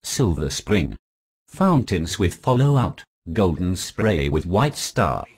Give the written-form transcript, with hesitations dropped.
silver spring. Fountains with follow-out, golden spray with white star.